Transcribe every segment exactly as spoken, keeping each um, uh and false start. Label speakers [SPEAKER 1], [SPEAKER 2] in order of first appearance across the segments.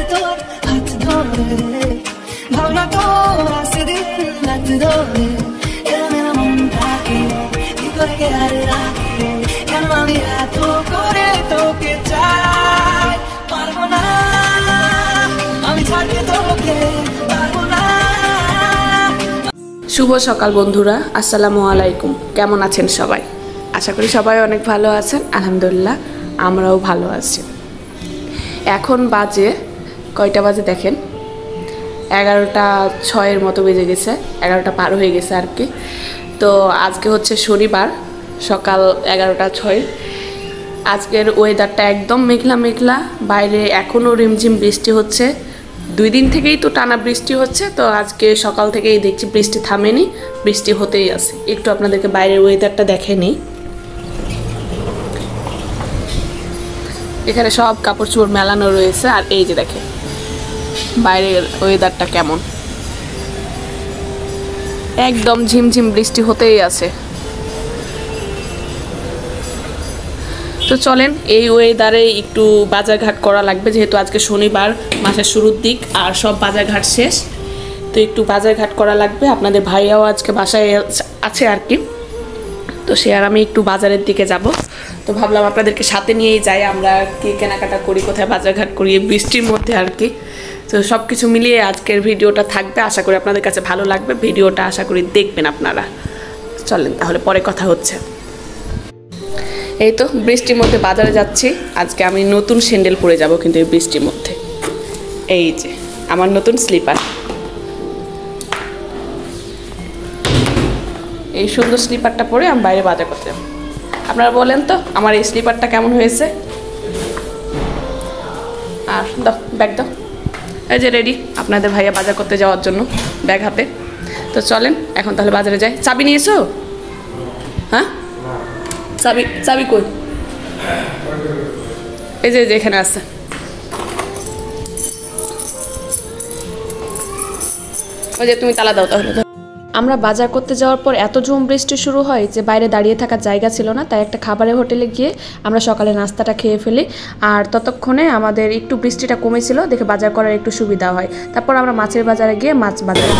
[SPEAKER 1] তোর হাত ধরে ভাবনা তোর আসে দিন রাত ধরে এরা মেরা মনটাকে কি করে কে আর রাখে কেন আমি এত করে তোকে চাই পারবো না আমি ছাড়তে তোকে পারবো না।
[SPEAKER 2] শুভ সকাল বন্ধুরা, আসসালামু আলাইকুম। কেমন আছেন সবাই? আশা করি সবাই অনেক ভালো আছেন। আলহামদুলিল্লাহ আমরাও ভালো আছি। এখন বাজে কয়টা বাজে দেখেন, এগারোটা ছয়ের মতো বেজে গেছে, এগারোটা পার হয়ে গেছে আর কি। তো আজকে হচ্ছে শনিবার, সকাল এগারোটা ছয়। আজকের ওয়েদারটা একদম মেঘলা মেঘলা, বাইরে এখনও রিমঝিম বৃষ্টি হচ্ছে। দুই দিন থেকেই তো টানা বৃষ্টি হচ্ছে, তো আজকে সকাল থেকেই দেখছি বৃষ্টি থামেনি, বৃষ্টি হতেই আছে। একটু আপনাদেরকে বাইরের ওয়েদারটা দেখে নিই। এখানে সব কাপড় চোপড় মেলানো রয়েছে, আর এই যে দেখেন বাইরের ওয়েদারটা কেমন, একদম ঝিমঝিম বৃষ্টি হতেই আছে। তো চলেন, এই ওয়েদারে একটু বাজারঘাট করা লাগবে, যেহেতু আজকে শনিবার, মাসের শুরুর দিক, আর সব বাজারঘাট শেষ। তো একটু বাজারঘাট করা লাগবে। আপনাদের ভাইয়াও আজকে বাসায় আছে আর কি, তো সে আর আমি একটু বাজারের দিকে যাব। তো ভাবলাম আপনাদেরকে সাথে নিয়েই যাই, আমরা কি কেনাকাটা করি, কোথায় বাজারঘাট করি বৃষ্টির মধ্যে আর কি। তো সব কিছু মিলিয়ে আজকের ভিডিওটা থাকবে, আশা করি আপনাদের কাছে ভালো লাগবে। ভিডিওটা আশা করি দেখবেন আপনারা। চলেন তাহলে, পরে কথা হচ্ছে। এই তো বৃষ্টির মধ্যে বাজারে যাচ্ছি। আজকে আমি নতুন স্যান্ডেল পরে যাব, কিন্তু এই বৃষ্টির মধ্যে। এই যে আমার নতুন স্লিপার, এই সুন্দর স্লিপারটা পরে আমি বাইরে বাজার করতে যাব। আপনারা বলেন তো আমার এই স্লিপারটা কেমন হয়েছে? আর দাও ব্যাগ দাও। এই যে রেডি আপনাদের ভাইয়া বাজার করতে যাওয়ার জন্য, ব্যাগ হাতে। তো চলেন এখন তাহলে বাজারে যাই। চাবি নিয়েছো? হ্যাঁ, চাবি চাবি কই? এই যে এখানে আছে। ওই যে তুমি তালা দাও তাহলে। আমরা বাজার করতে যাওয়ার পর এত ঝুম বৃষ্টি শুরু হয় যে বাইরে দাঁড়িয়ে থাকার জায়গা ছিল না, তাই একটা খাবারের হোটেলে গিয়ে আমরা সকালে নাস্তাটা খেয়ে ফেলি। আর ততক্ষণে আমাদের একটু বৃষ্টিটা কমেছিল, দেখে বাজার করার একটু সুবিধা হয়। তারপর আমরা মাছের বাজারে গিয়ে মাছ বাজারে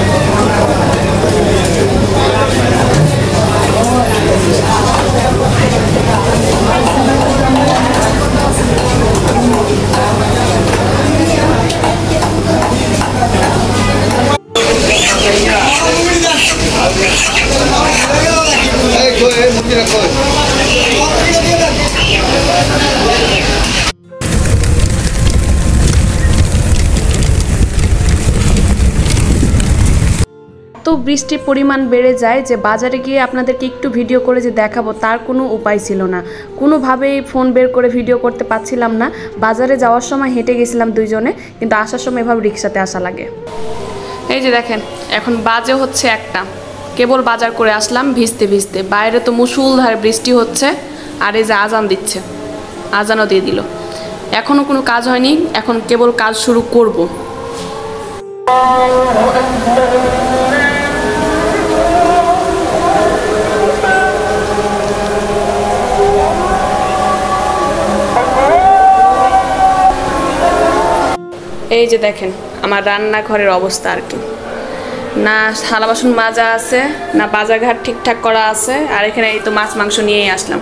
[SPEAKER 2] তো বৃষ্টির পরিমাণ বেড়ে যায় যে বাজারে গিয়ে আপনাদেরকে একটু ভিডিও করে যে দেখাবো তার কোনো উপায় ছিল না। কোনোভাবেই ফোন বের করে ভিডিও করতে পারছিলাম না। বাজারে যাওয়ার সময় হেঁটে গেছিলাম দুইজনে, কিন্তু আসার সময় এভাবে রিক্সাতে আসা লাগে। এই যে দেখেন এখন বাজে হচ্ছে একটা, কেবল বাজার করে আসলাম ভিজতে ভিজতে। বাইরে তো মুষলধারে বৃষ্টি হচ্ছে, আর এই যে আজান দিচ্ছে, আজানও দিয়ে দিল। এখনও কোনো কাজ হয়নি, এখন কেবল কাজ শুরু করব। এই যে দেখেন আমার রান্নাঘরের অবস্থা আর কি, না থালা বাসন মাজা আছে, না বাজারঘাট ঠিকঠাক করা আছে। আর এখানে এই তো মাছ মাংস নিয়েই আসলাম।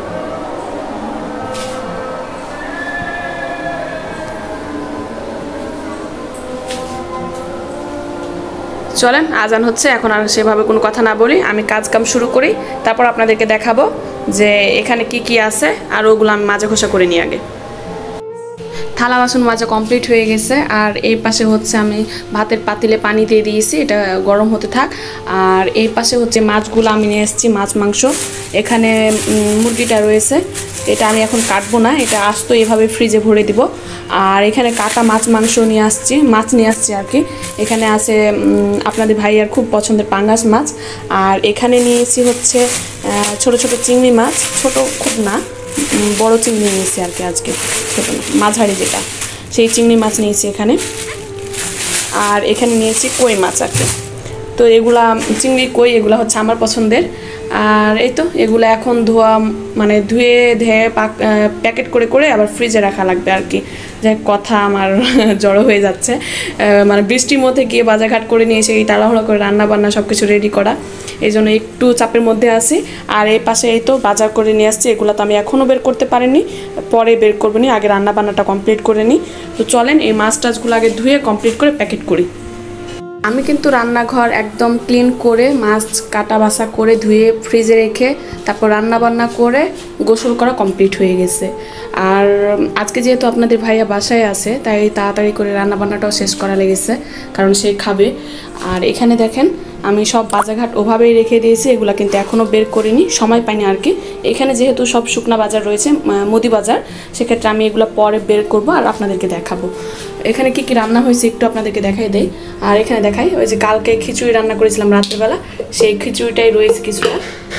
[SPEAKER 2] চলেন আজান হচ্ছে, এখন আর সেভাবে কোনো কথা না বলি, আমি কাজ কাম শুরু করি, তারপর আপনাদেরকে দেখাবো যে এখানে কি কি আছে, আর ওগুলো আমি মাজা ঘষা করে নিই আগে। থালা বাসন মাজা কমপ্লিট হয়ে গেছে, আর এই পাশে হচ্ছে আমি ভাতের পাতিলে পানি দিয়ে দিয়েছি, এটা গরম হতে থাক। আর এই পাশে হচ্ছে মাছগুলো আমি নিয়ে এসেছি, মাছ মাংস। এখানে মুরগিটা রয়েছে, এটা আমি এখন কাটবো না, এটা আস্ত এভাবে ফ্রিজে ভরে দিব। আর এখানে কাটা মাছ মাংস নিয়ে আসছি, মাছ নিয়ে আসছি আর কি। এখানে আছে আপনাদের ভাইয়ার খুব পছন্দের পাঙ্গাস মাছ। আর এখানে নিয়েছি হচ্ছে ছোট ছোট চিংড়ি মাছ, ছোট খুব না, বড় চিংড়ি নিয়েছি আর কি আজকে, ছোটো না মাঝারি যেটা, সেই চিংড়ি মাছ নিয়েছি এখানে। আর এখানে নিয়েছি কই মাছ আর কি। তো এগুলা চিংড়ি কই এগুলো হচ্ছে আমার পছন্দের। আর এই তো এগুলো এখন ধোয়া মানে ধুয়ে ধুয়ে প্যাকেট করে করে আবার ফ্রিজে রাখা লাগবে আর কি। যাই কথা আমার জড়ো হয়ে যাচ্ছে, মানে বৃষ্টির মধ্যে গিয়ে বাজারঘাট করে নিয়ে এসে এই তাড়াহুড়ো করে রান্না বান্না সব কিছু রেডি করা, এই জন্য একটু চাপের মধ্যে আছি। আর এই পাশে এই তো বাজার করে নিয়ে আসছি, এগুলো তো আমি এখনও বের করতে পারিনি, পরে বের করবো নি, আগে রান্না বান্নাটা কমপ্লিট করে নিই। তো চলেন এই মাছ টাছগুলো আগে ধুয়ে কমপ্লিট করে প্যাকেট করি। আমি কিন্তু রান্নাঘর একদম ক্লিন করে মাছ কাটা বাছা করে ধুয়ে ফ্রিজে রেখে তারপর রান্না বান্না করে গোসল করা কমপ্লিট হয়ে গেছে। আর আজকে যেহেতু আপনাদের ভাইয়া বাসায় আছে তাই তাড়াতাড়ি করে রান্না বান্নাটাও শেষ করা লেগেছে, কারণ সে খাবে। আর এখানে দেখেন আমি সব বাজারঘাট ওভাবেই রেখে দিয়েছি, এগুলো কিন্তু এখনও বের করিনি, সময় পাইনি আর কি। এখানে যেহেতু সব শুকনা বাজার রয়েছে, মুদি বাজার, সেক্ষেত্রে আমি এগুলো পরে বের করব আর আপনাদেরকে দেখাবো। এখানে কি কি রান্না হয়েছে একটু আপনাদেরকে দেখাই দেই। আর এখানে দেখাই ওই যে কালকে খিচুড়ি রান্না করেছিলাম রাত্রেবেলা, সেই খিচুড়িটাই রয়েছে কিছুটা।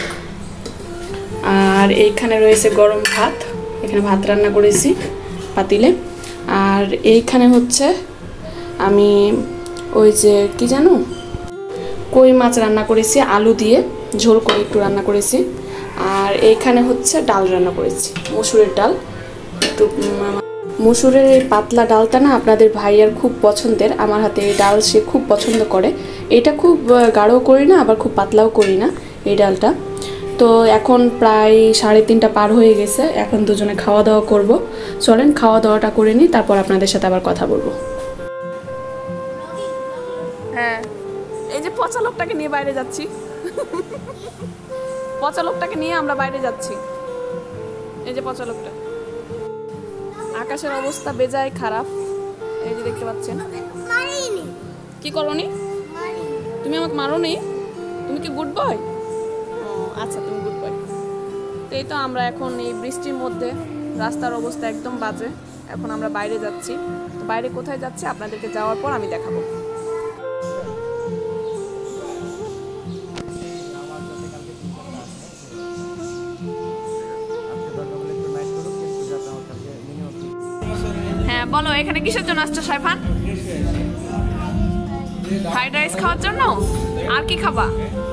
[SPEAKER 2] আর এইখানে রয়েছে গরম ভাত, এখানে ভাত রান্না করেছি পাতিলে। আর এইখানে হচ্ছে আমি ওই যে কি জানো কই মাছ রান্না করেছি আলু দিয়ে ঝোল করে একটু রান্না করেছি। আর এইখানে হচ্ছে ডাল রান্না করেছি, মসুরের ডাল। একটু মসুরের এই পাতলা ডালটা না আপনাদের ভাইয়ার খুব পছন্দের, আমার হাতে এই ডাল সে খুব পছন্দ করে। এটা খুব গাঢ়ও করি না আবার খুব পাতলাও করি না এই ডালটা। তো এখন প্রায় সাড়ে তিনটা পার হয়ে গেছে, এখন দুজনে খাওয়া দাওয়া করব। চলেন খাওয়া দাওয়াটা করে নিই, তারপর আপনাদের সাথে আবার কথা বলবো। হ্যাঁ, এই যে পচা লোকটাকে নিয়ে বাইরে যাচ্ছি, পচা লোকটাকে নিয়ে আমরা বাইরে যাচ্ছি। এই যে পচা লোকটা, আকাশের অবস্থা বেজায় খারাপ, এই যে দেখতে পাচ্ছেন। কি করনি তুমি? আমাকে মারোনি? তুমি কি গুড বয়? ও আচ্ছা, তুমি গুড বয়। তো এই তো আমরা এখন এই বৃষ্টির মধ্যে, রাস্তার অবস্থা একদম বাজে, এখন আমরা বাইরে যাচ্ছি। তো বাইরে কোথায় যাচ্ছি আপনাদেরকে যাওয়ার পর আমি দেখাবো। হ্যাঁ বলো, এখানে কিসের জন্য আসছো সাইফান? ফ্রাইড রাইস খাওয়ার জন্য? আর কি খাবা?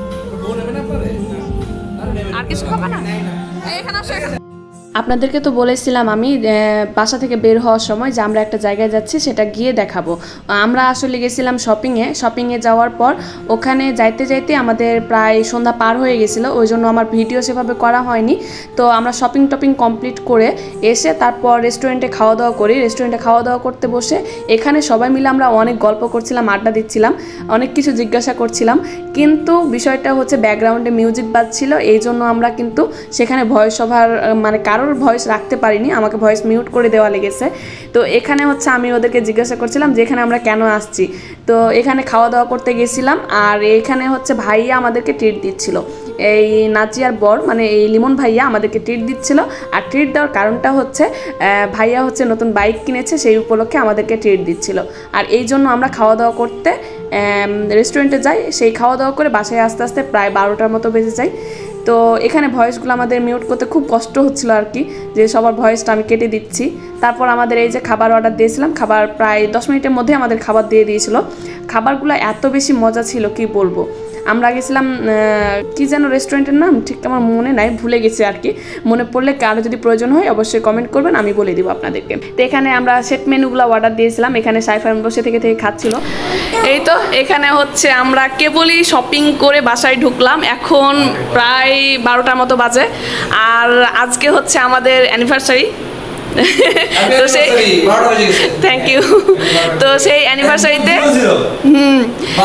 [SPEAKER 2] আর কিছু খাবা না? এখানে আসো, এখানে। আপনাদেরকে তো বলেছিলাম আমি বাসা থেকে বের হওয়ার সময় যে আমরা একটা জায়গায় যাচ্ছি, সেটা গিয়ে দেখাবো। আমরা আসলে গেছিলাম শপিংয়ে। শপিংয়ে যাওয়ার পর ওখানে যাইতে যাইতে আমাদের প্রায় সন্ধ্যা পার হয়ে গেছিলো, ওই জন্য আমার ভিডিও সেভাবে করা হয়নি। তো আমরা শপিং টপিং কমপ্লিট করে এসে তারপর রেস্টুরেন্টে খাওয়া দাওয়া করি। রেস্টুরেন্টে খাওয়া দাওয়া করতে বসে এখানে সবাই মিলে আমরা অনেক গল্প করছিলাম, আড্ডা দিচ্ছিলাম, অনেক কিছু জিজ্ঞাসা করছিলাম। কিন্তু বিষয়টা হচ্ছে ব্যাকগ্রাউন্ডে মিউজিক বাজছিল, এই জন্য আমরা কিন্তু সেখানে ভয়েস ওভার মানে কারোর ভয়েস রাখতে পারিনি, আমাকে ভয়েস মিউট করে দেওয়া লেগেছে। তো এখানে হচ্ছে আমি ওদেরকে জিজ্ঞাসা করছিলাম যে এখানে আমরা কেন আসছি। তো এখানে খাওয়া দাওয়া করতে গেছিলাম, আর এখানে হচ্ছে ভাইয়া আমাদেরকে ট্রিট দিচ্ছিল। এই নাজিয়ার বর মানে এই লিমন ভাইয়া আমাদেরকে ট্রিট দিচ্ছিল। আর ট্রিট দেওয়ার কারণটা হচ্ছে ভাইয়া হচ্ছে নতুন বাইক কিনেছে, সেই উপলক্ষে আমাদেরকে ট্রিট দিচ্ছিল। আর এই জন্য আমরা খাওয়া দাওয়া করতে রেস্টুরেন্টে যাই, সেই খাওয়া দাওয়া করে বাসায় আস্তে আস্তে প্রায় বারোটার মতো বেজে যায়। তো এখানে ভয়েসগুলো আমাদের মিউট করতে খুব কষ্ট হচ্ছিল আর কি, যে সবার ভয়েসটা আমি কেটে দিচ্ছি। তারপর আমাদের এই যে খাবার অর্ডার দিয়েছিলাম, খাবার প্রায় দশ মিনিটের মধ্যে আমাদের খাবার দিয়ে দিয়েছিল। খাবারগুলো এত বেশি মজা ছিল কি বলবো। আমরা গেছিলাম কি যেন রেস্টুরেন্টের নাম ঠিক আমার মনে নাই, ভুলে গেছি আর কি। মনে পড়লে কারো যদি প্রয়োজন হয় অবশ্যই কমেন্ট করবেন, আমি বলে দিব আপনাদেরকে। তো এখানে আমরা সেট মেনুগুলো অর্ডার দিয়েছিলাম, এখানে সাইফান বসে থেকে থেকে খাচ্ছিল। এই তো এখানে হচ্ছে আমরা কেবলই শপিং করে বাসায় ঢুকলাম, এখন প্রায় বারোটার মতো বাজে। আর আজকে হচ্ছে আমাদের অ্যানিভার্সারি, তো সেই থ্যাংক ইউ। তো সেই অ্যানিভার্সারিতে হুম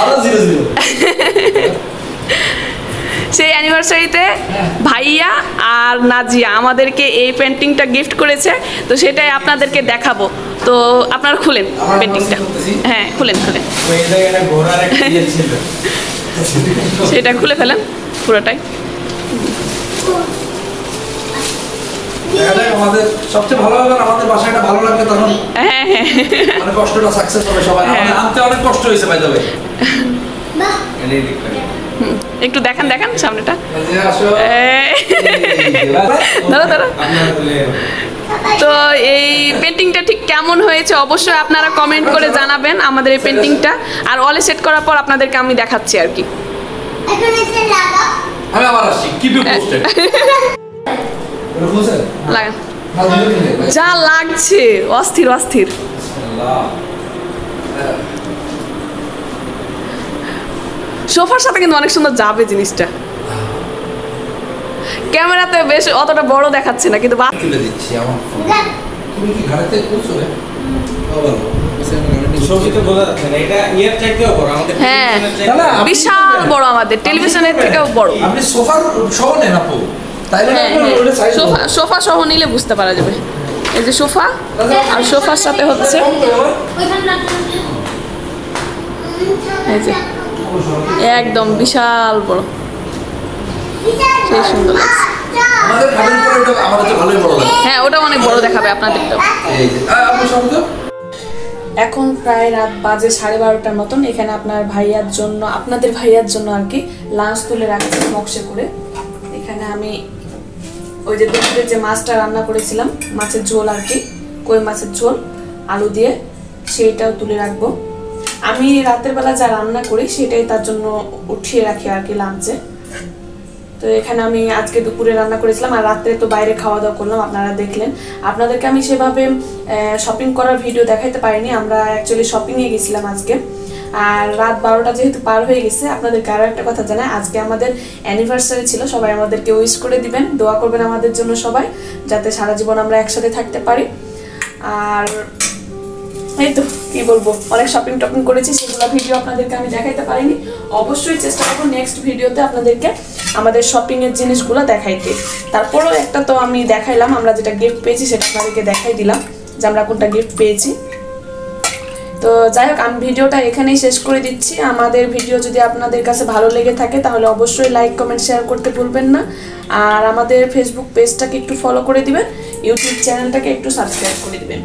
[SPEAKER 2] সেই অ্যানিভার্সারিতে ভাইয়া আর নাজিয়া আমাদেরকে এই পেন্টিংটা গিফট করেছে, তো সেটাই আপনাদেরকে দেখাবো। তো আপনারা খুলেন পেন্টিংটা, হ্যাঁ খুলেন খুলেন সেটা খুলে ফেলেন পুরোটাই।
[SPEAKER 3] আমাদের সবচেয়ে ভালো হবে আমাদের বাসাটা ভালো লাগবে, তখন হ্যাঁ হ্যাঁ মানে কষ্টটা সাকসেস হবে সবাই। আমাদের আনতে অনেক কষ্ট হয়েছে ভাই, তবে বাহ এটাই দেখতে
[SPEAKER 2] একটু দেখান দেখান সামনেটা। দাঁড়া দাঁড়া। তো এই পেন্টিংটা ঠিক কেমন হয়েছে অবশ্যই আপনারা কমেন্ট করে জানাবেন আমাদের এই পেন্টিংটা। আর অলে সেট করার পর আপনাদেরকে আমি দেখাচ্ছি আর কি।
[SPEAKER 3] আমি আবার আসছি কিপ ইউ পোস্টেড এটা বুঝছেন
[SPEAKER 2] লাগান যা লাগছে অস্থির অস্থির সোফার সাথে কিন্তু অনেক সুন্দর যাবে জিনিসটা ক্যামেরাতে বেশ অতটা বড় দেখাচ্ছে না কিন্তু
[SPEAKER 3] তুলে দিচ্ছি আমার ফোন তুমি কি ঘাড়েতে করছো রে
[SPEAKER 2] হ্যাঁ বিশাল বড় আমাদের টেলিভিশনের থেকেও বড়
[SPEAKER 3] আপনি সোফার সহ নেন আপু তাইলে
[SPEAKER 2] সোফা সোফা সহ নিলে বুঝতে পারা যাবে এই যে সোফা আর সোফার সাথে হচ্ছে এই যে একদম বিশাল বড় সেই সুন্দর লাগছে
[SPEAKER 3] আমাদের খাটের পরে এটা আমাদের তো ভালোই বড় লাগে
[SPEAKER 2] হ্যাঁ ওটা অনেক বড় দেখাবে আপনাদেরটাও
[SPEAKER 3] এই যে আপু শব্দ
[SPEAKER 2] এখন প্রায় রাত বাজে সাড়ে বারোটার মতন এখানে আপনার ভাইয়ার জন্য আপনাদের ভাইয়ার জন্য আর কি লাঞ্চ তুলে রাখছি নকশে করে এখানে আমি ওই যে দুপুরে যে মাছটা রান্না করেছিলাম মাছের ঝোল আর কি কই মাছের ঝোল আলু দিয়ে সেইটাও তুলে রাখবো আমি রাতের বেলা যা রান্না করি সেটাই তার জন্য উঠিয়ে রাখি আর কি লাঞ্চে তো এখানে আমি আজকে দুপুরে রান্না করেছিলাম আর রাত্রে তো বাইরে খাওয়া দাওয়া করলাম আপনারা দেখলেন আপনাদেরকে আমি সেভাবে শপিং করার ভিডিও দেখাইতে পারিনি আমরা অ্যাকচুয়ালি শপিংয়ে গেছিলাম আজকে আর রাত বারোটা যেহেতু পার হয়ে গেছে আপনাদেরকে আরও একটা কথা জানাই আজকে আমাদের অ্যানিভার্সারি ছিল সবাই আমাদেরকে উইশ করে দিবেন দোয়া করবেন আমাদের জন্য সবাই যাতে সারা জীবন আমরা একসাথে থাকতে পারি আর এই তো কি বলবো অনেক শপিং টপিং করেছি সেগুলো ভিডিও আপনাদেরকে আমি দেখাইতে পারিনি অবশ্যই চেষ্টা করবো নেক্সট ভিডিওতে আপনাদেরকে আমাদের শপিং এর জিনিসগুলো দেখাইতে তারপরেও একটা তো আমি দেখাইলাম আমরা যেটা গিফট পেয়েছি সেটা আপনাদেরকে দেখাই দিলাম যে আমরা কোনটা গিফট পেয়েছি তো যাই হোক আমি ভিডিওটা এখানেই শেষ করে দিচ্ছি আমাদের ভিডিও যদি আপনাদের কাছে ভালো লেগে থাকে তাহলে অবশ্যই লাইক কমেন্ট শেয়ার করতে ভুলবেন না আর আমাদের ফেসবুক পেজটাকে একটু ফলো করে দিবেন ইউটিউব চ্যানেলটাকে একটু সাবস্ক্রাইব করে দিবেন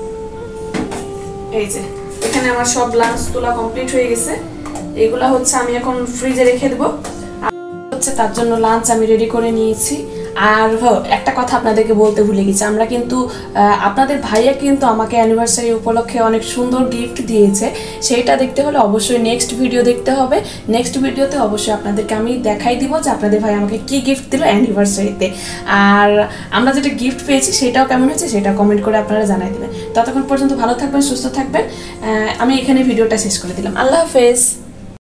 [SPEAKER 2] এই যে এখানে আমার সব লাঞ্চ তোলা কমপ্লিট হয়ে গেছে এগুলা হচ্ছে আমি এখন ফ্রিজে রেখে দেবো আর হচ্ছে তার জন্য লাঞ্চ আমি রেডি করে নিয়েছি আর একটা কথা আপনাদেরকে বলতে ভুলে গেছি আমরা কিন্তু আপনাদের ভাইয়া কিন্তু আমাকে অ্যানিভার্সারি উপলক্ষে অনেক সুন্দর গিফট দিয়েছে সেইটা দেখতে হলে অবশ্যই নেক্সট ভিডিও দেখতে হবে নেক্সট ভিডিওতে অবশ্যই আপনাদেরকে আমি দেখাই দিব যে আপনাদের ভাই আমাকে কি গিফট দিল অ্যানিভার্সারিতে আর আমরা যেটা গিফট পেয়েছি সেটাও কেমন হয়েছে সেটা কমেন্ট করে আপনারা জানাই দেবেন ততক্ষণ পর্যন্ত ভালো থাকবেন সুস্থ থাকবেন আমি এখানে ভিডিওটা শেষ করে দিলাম আল্লাহ হাফেজ